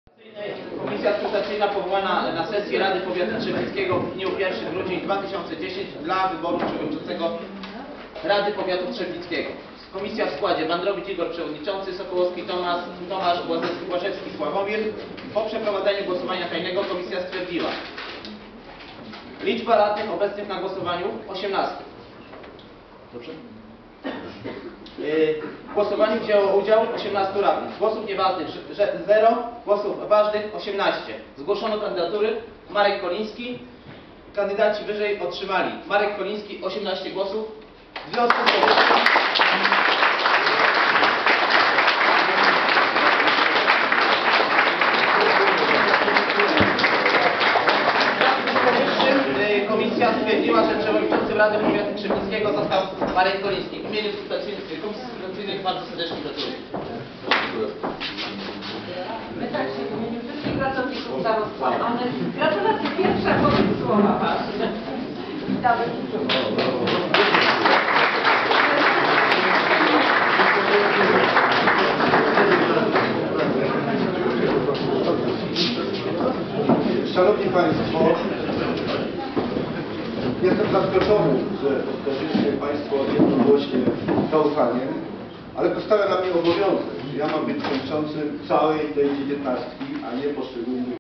Komisja Skrutacyjna powołana na sesji Rady Powiatu Trzebnickiego w dniu 1 grudzień 2010 dla wyboru przewodniczącego Rady Powiatu Trzebnickiego. Komisja w składzie: Wandrowicz Igor przewodniczący, Sokołowski Tomasz, Błażewski Sławomir. Po przeprowadzeniu głosowania tajnego komisja stwierdziła: liczba radnych obecnych na głosowaniu 18. Dobrze? W głosowaniu wzięło udział 18 radnych. Głosów nieważnych 0, głosów ważnych 18. Zgłoszono kandydatury. Marek Koliński. Kandydaci wyżej otrzymali: Marek Koliński 18 głosów. W związku z powyższym komisja stwierdziła, że przewodniczącym Rady Powiatu Trzebnickiego został Marek Koliński. W imieniu Komisji Skrutacyjnej bardzo serdecznie gratuluję. My tak się w imieniu wszystkich pracowników zarozkładanych. Gratulacje pierwsze, a potem słowa ważne. Witamy. Szanowni Państwo, jestem zaskoczony, że okazaliście Państwo jednogłośnie zaufaniem, ale postawia na mnie obowiązek, że ja mam być kończącym całej tej 19, a nie poszczególnych